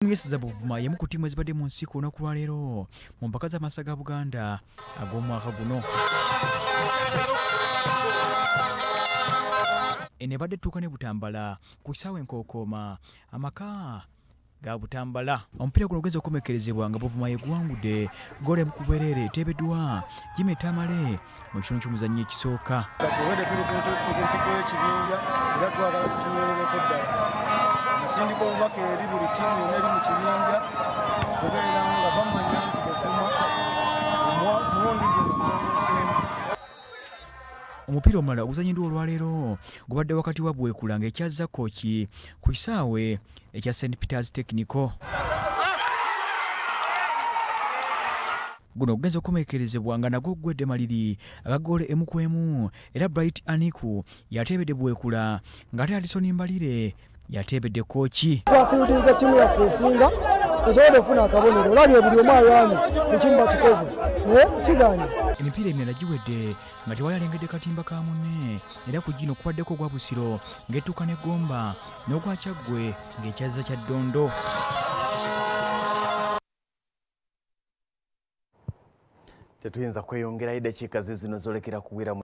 Yesiza Buvuma yemu ku ttiimu ezibadde mu nsi ku lunaku lwa leero mu mpaka z'amasa ga Buganda ag'omwaka guno. Eno ebadde ettuuka ne Butambala ku kisaawe Enkokooma amaka ga Butambala. Omupiira guno ogenza okukomekkerezebwa nga Buvuma yeguwangudde ggoolo emu ku bwereere eteebeddwa Jimmy Tamale mu kitundu ky'omuzannyo ekisooka. Sindika obubaka eri buli ttiimu yonna eri mu kibinja kubeera nga bamanya nti Buvuma mulundi guno omupiira omulala oguzanyiddwa olwaleero gubadde wakati wa Bwekula ng'ekyazza kooki ku kisaawe ekya St. Peter's Technical. Guno ogugenza okukomekkerezebwa nga nagwo gwedde maliri aga ggoolo emu ku emu era Bright Aniku yateebedde Bwekula ng'ate Alison Mbalire yateebedde kooki. Twafiiridinze ttiimu yaffe esinga esobodde okufuna akabonero. Olabye buli omu alwanye buli kimu bakikoze naye kiganye. Emipiira emirala giwedde nga tewali alengedde katimba ka munne era ku gino kubaddeko ogwa Busiro ng'ettuuka ne Gomba n'ogwa Kyaggwe ng'ekyazza kya Ddondo. Tetuyinza kweyongerayo eddakiika zino zolekera kuwera